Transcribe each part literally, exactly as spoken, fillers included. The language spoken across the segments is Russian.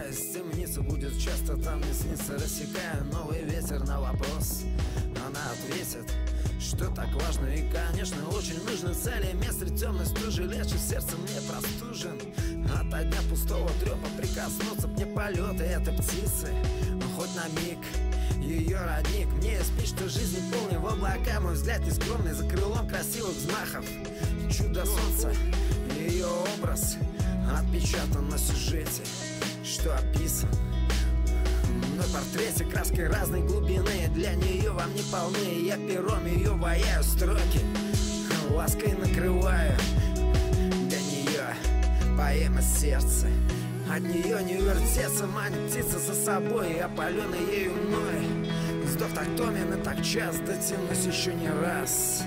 Улыбаясь, темница будет часто там не снится. Рассекая новый ветер на вопрос, она ответит, что так важно и, конечно, очень нужны цели. Место темной стужи лечит сердце мне простужен. Ото дня пустого трепа прикоснуться мне полеты этой птицы. Но хоть на миг ее родник мне спит, что жизнь полная в облака. Мой взгляд нескромный за крылом красивых взмахов. Чудо солнца, ее образ отпечатан на сюжете, что описан на портрете краской разной глубины. Для нее во мне полны, я пером ее ваяю строки, лаской накрываю. Для нее поэма сердца, от нее не увертеться, манит птица за собой, и опаленный ею мной вздох так томен и так час, дотянусь еще не раз.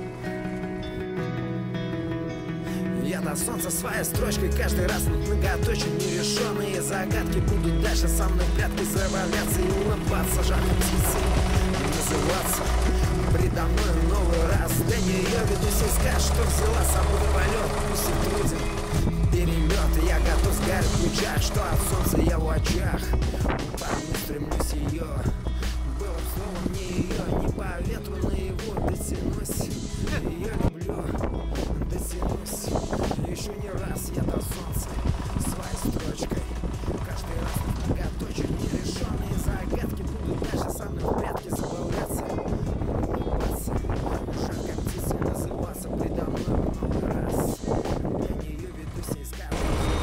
Я до солнца своей строчкой каждый раз над многоточием. Нерешенные загадки будут дальше со мной в прятки забавляться и улыбаться жаркой птицей, называться предо мной новый раз. Для нее ведусь искать, что взяла с собой в полет. Пусть и труден перелет, и я готов сгореть в лучах, что от солнца я в очах. Парню стремлюсь ее, было б слово мне ее, не по ветру наяву дотянусь. Ее люблю, дотянусь еще не раз я до солнца своей строчкой. Каждый раз на многоточие нерешенные загадки будут дальше со мной в прятки забавляться, улыбаться, жаркой птицей называться предо мной много раз. Для нее ведусь искать.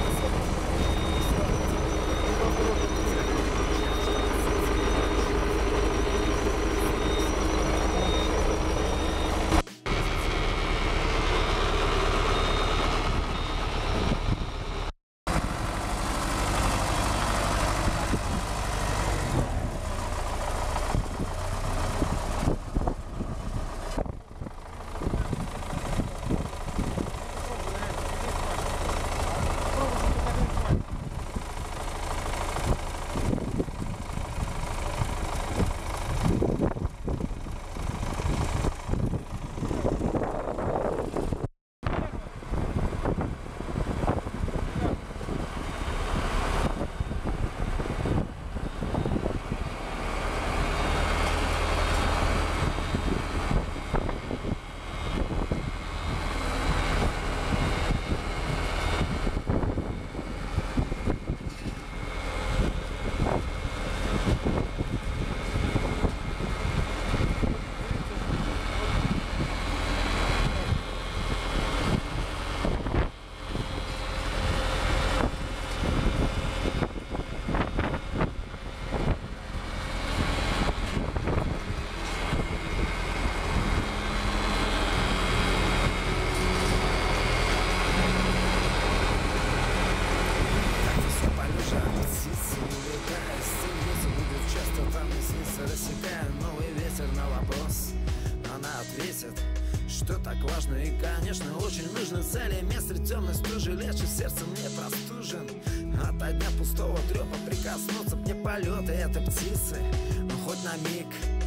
Что так важно и, конечно, очень нужны цели. Место темной стужи лечит сердце мне простужен. Ото дня пустого трепа прикоснуться мне полеты этой птицы. Но хоть на миг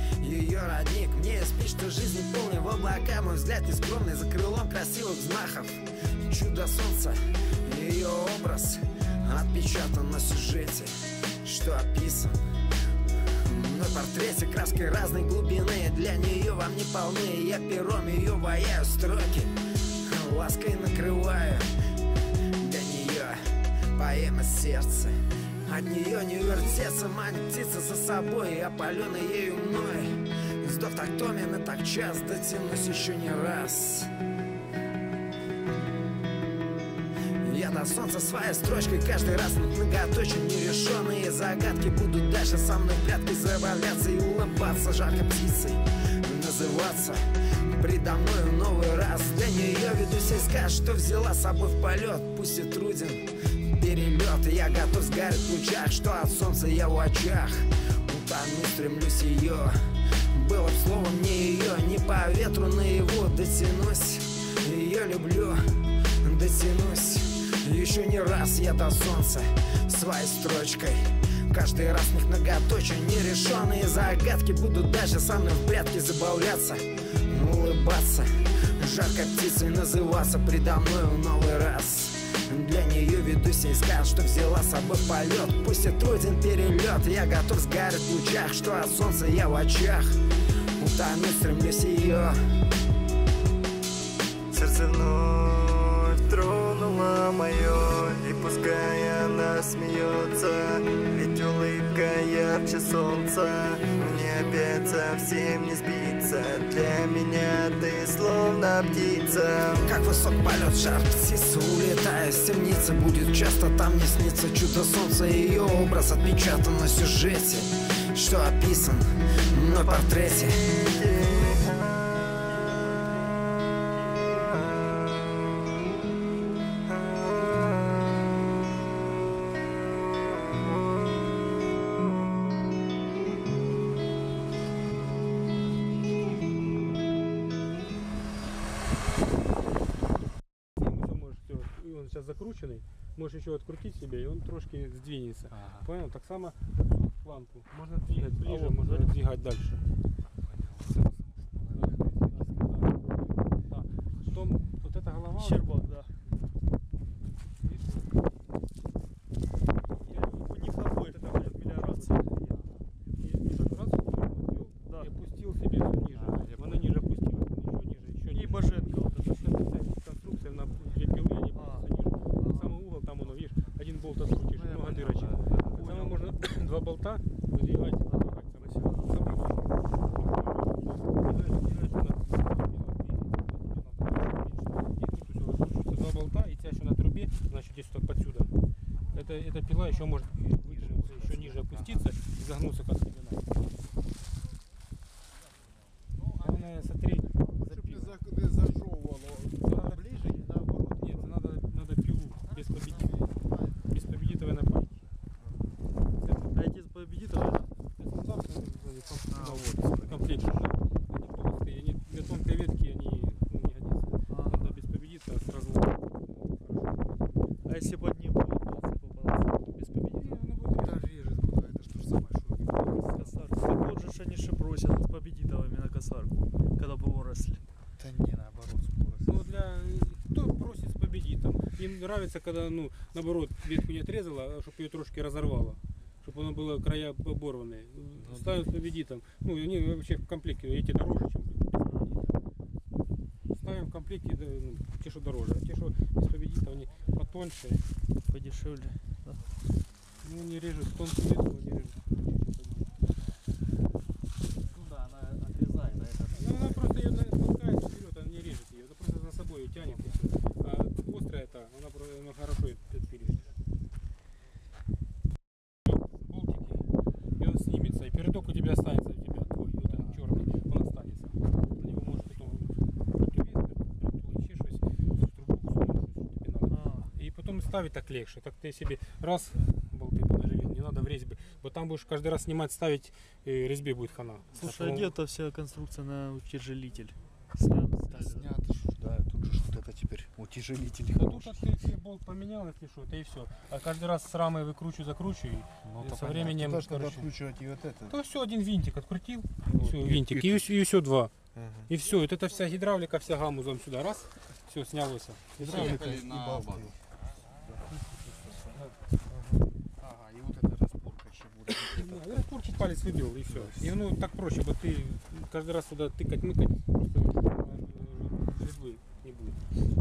ее родник мне спит, что жизнь полная в облака. Мой взгляд нескромный за крылом красивых взмахов. Чудо солнца, ее образ отпечатан на сюжете, что описан на портрете краской разной глубины. Для нее во мне полны, я пером ее ваяю строки, лаской накрываю. Для нее поэма сердца, от нее не увертеться, манит птица за собой, и опаленный ею мной вздох так томен и так час, дотянусь еще не раз. Я до солнца своей строчкой каждый раз над многоточием. Нерешенные загадки будут дальше со мной в прятки забавляться и улыбаться жаркой птицей, называться предо мной новый раз. Для нее ведусь искать, что взяла с собой в полет. Пусть и труден перелет, и я готов сгореть в лучах, что от солнца я в очах. Утону стремлюсь ее, было б слово мне ее, не по ветру наяву дотянусь. Ее люблю, дотянусь еще не раз я до солнца своей строчкой. Каждый раз в них многоточие, нерешенные загадки будут дальше со мной в прятки забавляться, улыбаться, жаркой птицей называться предо мною новый раз. Для нее веду сей сказ, что взяла с собой в полет. Пусть и труден перелет, я готов сгореть в лучах, что от солнца я в очах. Утонуть стремлюсь ее. Сердце вновь тронуло мое, и пускай она смеется, ведь улыбка ярче солнца. Мне опять совсем не сбиться, для меня ты словно птица. Как высок полет, жар птица, улетая с темницы, будет часто там не снится чудо солнца. Ее образ отпечатан на сюжете, что описан на портрете. Сейчас закрученный, можешь еще открутить себе, и он трошки сдвинется. Ага. Понял? Так само планку можно двигать ближе, а вот, можно да? двигать дальше. Да. Да. Потом вот эта голова. Щербак, да. У них обоих это будет мелиорация. И так раз ввел, да. И опустил себе ниже. А, она ниже опустилась. Еще ниже, еще ниже. И Боженко вот это. Конструкция на две пилы, они а. Самый угол, там оно, видишь, один болт открутишь, ну, много дырочек. Так само можно два болта выдвигать, два болта, и тебя еще на трубе, значит, здесь вот подсюда. Это, эта пила еще может выдвинуться, еще ниже опуститься и загнуться, как тебе надо. Главное, смотри, комплект. Они толстые, они для тонкой ветки они ну, не годятся. А. Надо без победита сразу. А если под ним будет попадаться без победита? Оно будет даже режет куда. Это что же самое, что косарку. Так вот же они же бросят с победитовыми на косарку, когда бы выросли. Да не, наоборот, скорость. Ну для кто бросит с победитом? Им нравится, когда ну наоборот ветку не отрезала, чтобы ее трошки разорвало. Чтобы оно было края оборванные. Ну, ставим с победитом. Ну, они вообще в комплекте, эти дороже, чем без победита. Ставим в комплекте, да, ну, те, что дороже. А те, что без победита, они потоньше. Подешевле. Да. Ну, не режут тонкую ветку, не режут. Ну да, она отрезает, а это... Ну, она просто ее толкает вперед, она не режет ее. Это просто за собой ее тянет и все. А острая это, она, она хорошо это пережит. И передок у тебя останется, у тебя твой, вот этот черный, он останется. На него можешь потом противес, трубу сунуть, тебе надо. А. И потом ставить так легче. Так ты себе раз болты понаживил, не надо в резьбе. Вот там будешь каждый раз снимать, ставить, и резьбе будет хана. Слушай, а где-то вся конструкция на утяжелитель? Снят, да, снято, да, тут же вот это теперь утяжелитель. Да тут ты себе болт поменял, если что, это и все. А каждый раз с рамой выкручу, закручу и ну, со временем. Даже когда откручивать и вот это. То все, один винтик открутил, ну, все, и, винтик, и, и, и все два. Ага. И все, вот это вся гидравлика, вся гамузом сюда, раз, все, снялось. Гидравлика и балки. Ага, и вот это распорка еще будет. Да, распорчик палец выбил и все. И ну так проще, вот ты каждый раз сюда тыкать, мыкать, резьбы не будет.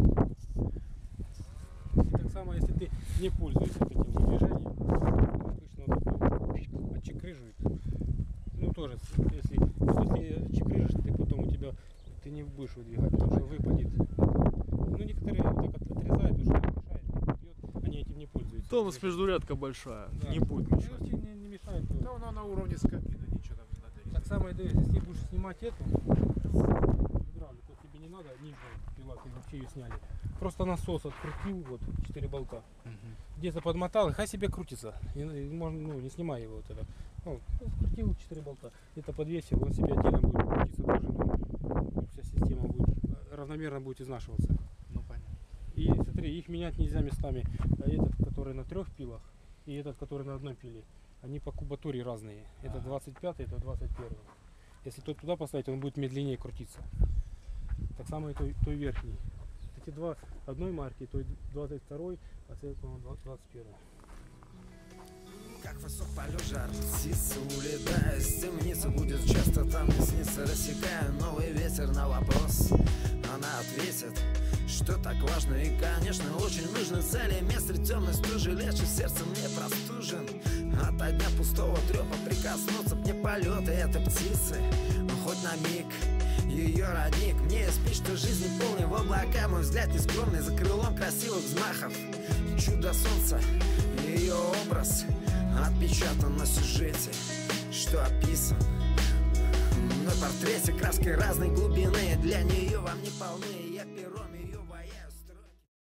И так само, если ты не пользуешься этим движением, обычно он отчекрыживает. Ну тоже, если, если отчекрыжишь, ты потом у тебя ты не будешь выдвигать, потому что выпадет. Ну некоторые так отрезают, потому что мешает, бьет, они этим не пользуются. Тонус междурядка большая, да. Не будет мешать. Не, не, не мешает. Да она на уровне с кабины, ничего там не надо. Так само, если будешь снимать эту гидравлику, тебе не надо нижняя пила, ты вообще ее сняли. Просто насос открутил, вот четыре болта. Угу. Где-то подмотал, и хай себе крутится. И, и можно, ну, не снимай его вот это. Ну, открутил четыре болта, где-то подвесил, он себе отдельно будет крутиться тоже. Ну, вся система будет равномерно будет изнашиваться. Ну понятно. И смотри, их менять нельзя местами. Этот, который на трех пилах, и этот, который на одной пиле. Они по кубатуре разные. Это ага. двадцать пятый, это двадцать первый. Если тот туда поставить, он будет медленнее крутиться. Так само и той, той верхний. эти два одной марки, то двадцать второй, а це, по-моему, двадцать первый. Как высок полет жар птицы, улетая с темницы, будет часто там не снится, рассекая новый ветер на вопрос. Она ответит, что так важно и, конечно, очень нужны цели. Место темной стужи, лечит сердце мне простужен. Ото дня пустого трепа прикоснуться мне полеты этой птицы. Но хоть на миг ее родник мне спит, что жизнь не полный в облака. Мой взгляд нескромный за крылом красивых взмахов. Чудо солнца, ее образ отпечатан на сюжете, что описан на портрете краской разной глубины. Для нее вам не полны, я пером